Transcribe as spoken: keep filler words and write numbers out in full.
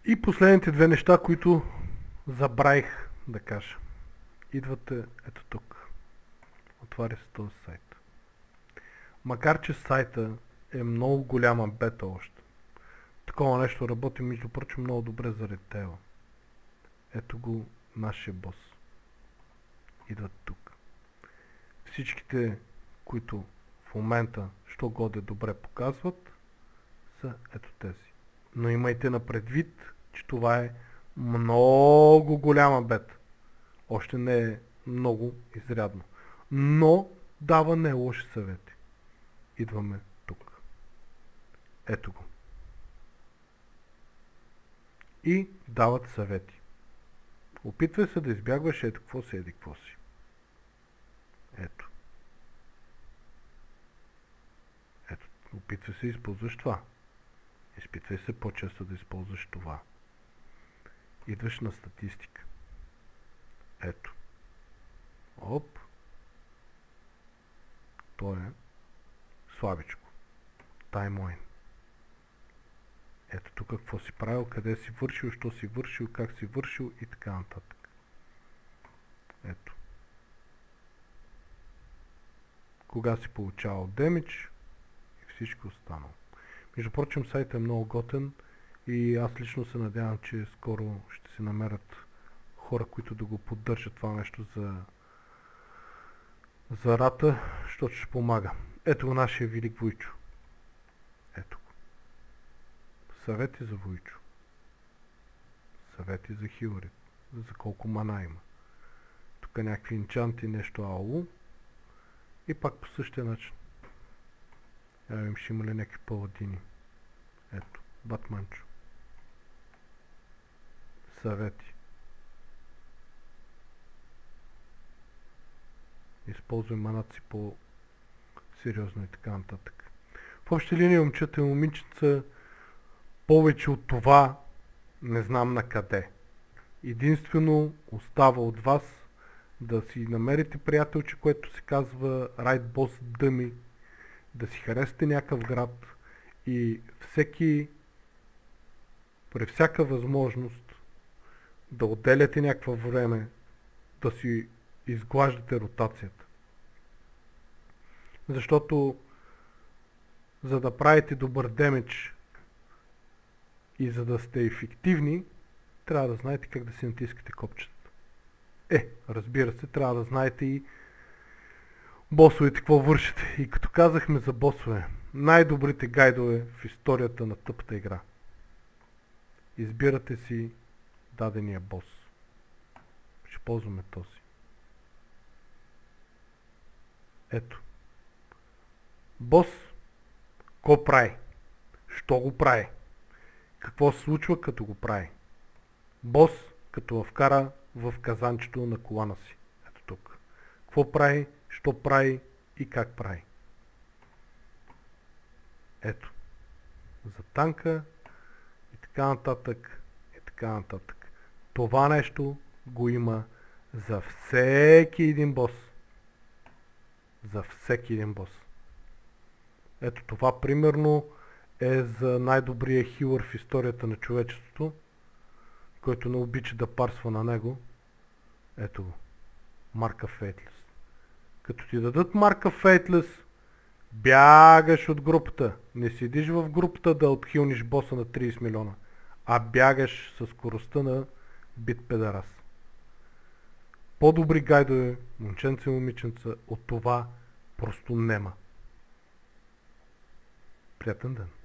И последните две неща, които забравих да кажа. Идвате ето тук. Отваря се този сайт. Макар че сайта е много голяма бета още. Такова нещо работи, между прочим, много добре за ретейла. Ето го нашия бос. Идват тук. Всичките, които в момента що годе добре показват, са ето тези. Но имайте на предвид, че това е много голяма бета. Още не е много изрядно. Но дава не лоши съвети. Идваме тук. Ето го. И дават съвети. Опитвай се да избягваш ето какво си, еди какво си. Ето. Ето. Опитвай се да използваш това. Изпитвай се по-често да използваш това. Идваш на статистика. Ето. Оп. То е слабичко. Таймлайн. Ето тук какво си правил, къде си вършил, що си вършил, как си вършил и така нататък. Ето. Кога си получавал демидж и всичко останало. Между прочим, сайтът е много готен и аз лично се надявам, че скоро ще се намерят хора, които да го поддържат това нещо за за рата, защото ще помага. Ето го нашия велик Войчо. Ето го. Съвети за Войчо. Съвети за хилари. За колко мана има. Тук някакви инчанти, нещо ало. И пак по същия начин. Я видим, ще има ли някакви паладини. Ето. Батманчо. Съвети. Използвай маната си по-сериозно и така нататък. В общи линии, момчета и момиченца, повече от това не знам на къде. Единствено остава от вас да си намерите приятелче, което се казва Right Boss Dummy, да си харесате някакъв град и всеки, при всяка възможност да отделяте някакво време да си изглаждате ротацията. Защото за да правите добър демидж и за да сте ефективни, трябва да знаете как да си натискате копчетата. Е, разбира се, трябва да знаете и босовете какво вършите. И като казахме за босове, най-добрите гайдове в историята на тъпата игра. Избирате си дадения бос. Ще ползваме този. Ето. Бос, ко прави? Що го прави? Какво се случва като го прави? Бос, като вкара в казанчето на колана си. Ето тук. Какво прави? Що прави? И как прави? Ето. За танка и така нататък и така нататък. Това нещо го има за всеки един бос. За всеки един бос. Ето това примерно е за най-добрия хилър в историята на човечеството, който не обича да парсва на него. Ето го. Марка Фейтлес. Като ти дадат Марка Фейтлес, бягаш от групата. Не седиш в групата да отхилниш боса на трийсет милиона, а бягаш със скоростта на бит педарас. По-добри гайдове, момченца и момиченца, от това просто нема. Приятен ден!